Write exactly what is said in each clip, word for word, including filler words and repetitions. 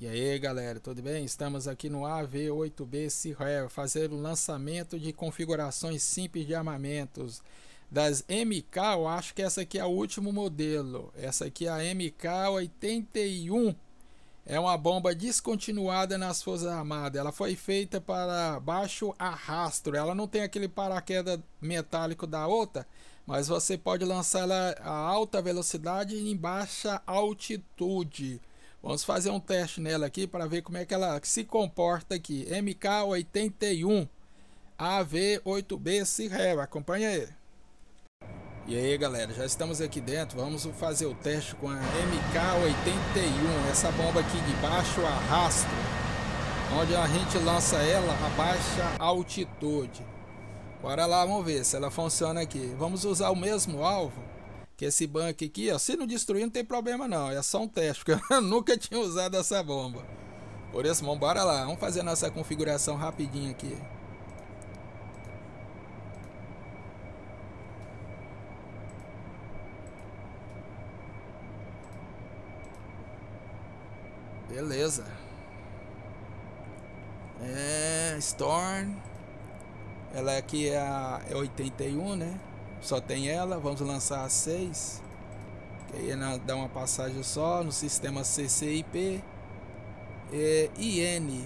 E aí galera, tudo bem? Estamos aqui no A V oito B Sierra fazendo o lançamento de configurações simples de armamentos das M K. Eu acho que essa aqui é o último modelo. Essa aqui é a M K oitenta e um. É uma bomba descontinuada nas Forças Armadas. Ela foi feita para baixo arrasto. Ela não tem aquele paraquedas metálico da outra, mas você pode lançar ela a alta velocidade e em baixa altitude. Vamos fazer um teste nela aqui para ver como é que ela se comporta aqui. M K oitenta e um A V oito B Sierra. Acompanha aí. E aí galera, já estamos aqui dentro. Vamos fazer o teste com a M K oitenta e um, essa bomba aqui de baixo arrasto, onde a gente lança ela a baixa altitude. Bora lá, vamos ver se ela funciona aqui. Vamos usar o mesmo alvo que esse banco aqui, ó. Se não destruir não tem problema não, é só um teste, porque eu nunca tinha usado essa bomba. Por isso, vamos bora lá, vamos fazer nossa configuração rapidinho aqui. Beleza. É, Storm. Ela aqui é a é oitenta e um, né? Só tem ela. Vamos lançar a seis. Que aí dá uma passagem só no sistema C C I P. É, I N.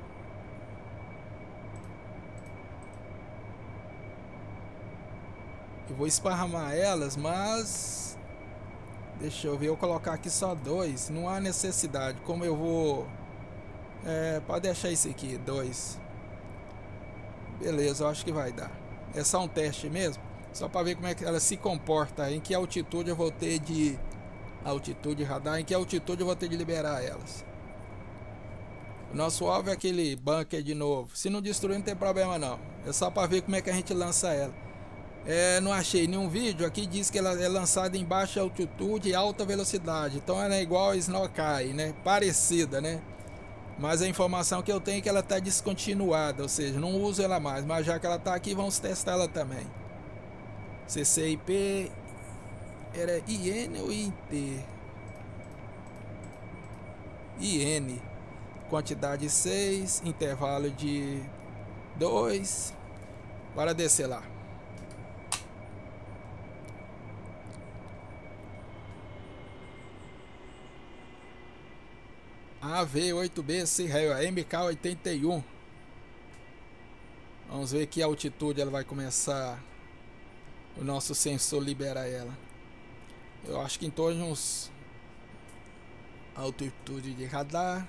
Eu vou esparramar elas, mas deixa eu ver, eu colocar aqui só dois. Não há necessidade. Como eu vou... É, pode deixar isso aqui, dois. Beleza, eu acho que vai dar. É só um teste mesmo. Só para ver como é que ela se comporta. Em que altitude eu vou ter de... Altitude radar. Em que altitude eu vou ter de liberar elas. O nosso alvo é aquele bunker de novo. Se não destruir não tem problema não. É só para ver como é que a gente lança ela. É, não achei nenhum vídeo. Aqui diz que ela é lançada em baixa altitude e alta velocidade. Então ela é igual a Snowkai, né? Parecida, né? Mas a informação que eu tenho é que ela está descontinuada. Ou seja, não uso ela mais. Mas já que ela está aqui, vamos testar ela também. C C I P. Era I N ou I T? I N. Quantidade seis. Intervalo de dois. Bora descer lá. A V oito B Sierra, M K oitenta e um. Vamos ver que altitude ela vai começar. O nosso sensor libera ela. Eu acho que em torno de uns... Altitude de radar.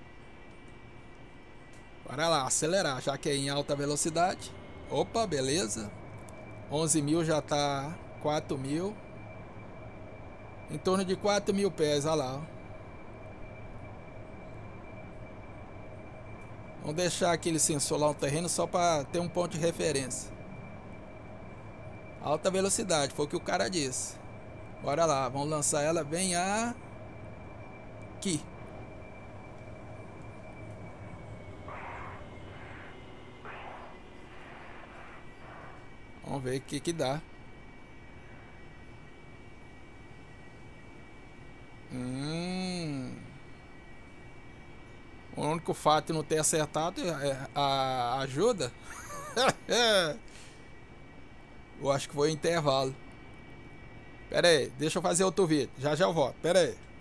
Bora lá, acelerar, já que é em alta velocidade. Opa, beleza. onze mil já tá quatro mil. Em torno de quatro mil pés, olha lá. Vamos deixar aquele sensor lá no terreno só para ter um ponto de referência. Alta velocidade, foi o que o cara disse. Bora lá, vamos lançar ela bem aqui. Vamos ver o que que dá. Hum... O único fato de não ter acertado é a ajuda. Eu acho que foi o intervalo. Pera aí, deixa eu fazer outro vídeo. Já já eu volto. Pera aí.